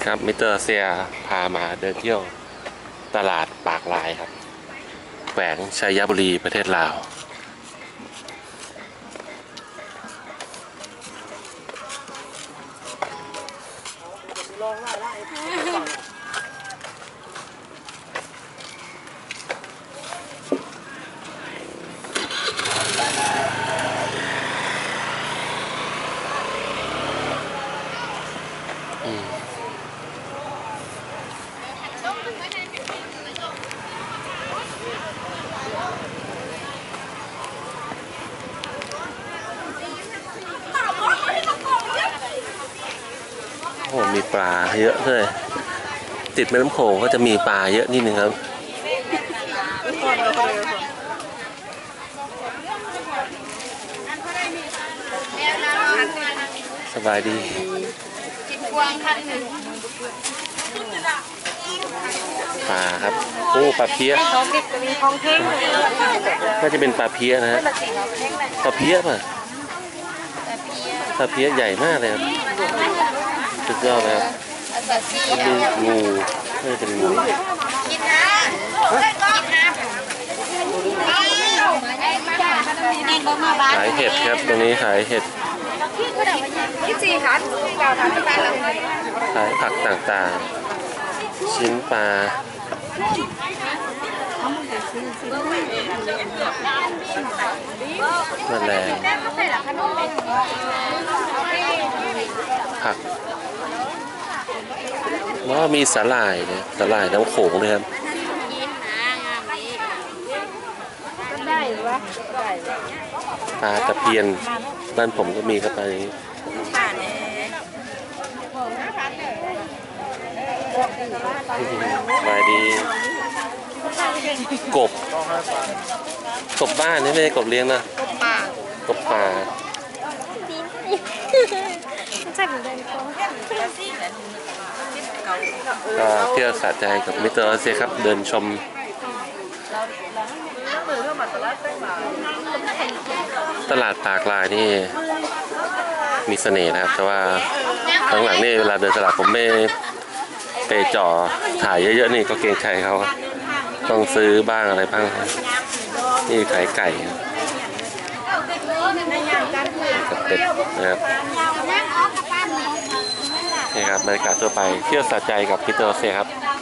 ครับมิสเตอร์เซียพามาเดินเที่ยวตลาดปากลายครับแขวงชัยบุรีประเทศลาวโอ้มีปลาเยอะเลยติดแม่น้ำโขงก็จะมีปลาเยอะนิดนึงครับสบายดีปลาครับโอ้ปลาเพี้ยน่าจะเป็นปลาเพี้ยนะฮะปลาเพี้ยป่ะปลาเพี้ยใหญ่มากเลยครับสุดยอดนะครับดูงูน่าจะเป็นงูขายเห็ดครับตรงนี้ขายเห็ดขายผักต่างๆชิ้นปลาแมลงผักว่ามีสาหร่ายเนี่ยสาหร่ายน้ำโขงเลยครับปลาตะเพียนบ้านผมก็มีครับปลานี้มาดีกบบ้านนี่ไม่ใช่กบเลี้ยงนะกบป่าก็เที่ยวสะใจกับมิสเตอร์เซียครับเดินชมตลาดปากลายนี่มีเสน่ห์นะครับแต่ว่าข้างหลังนี่เวลาเดินตลาดผมไม่ไปจ่อถ่ายเยอะๆนี่ก็เกรงใจเขาต้องซื้อบ้างอะไรบ้างนี่ขายไก่กับเป็ดนะครับนี่ครับบรรยากาศทั่วไปเที่ยวสะใจกับมิสเตอร์เซียครับ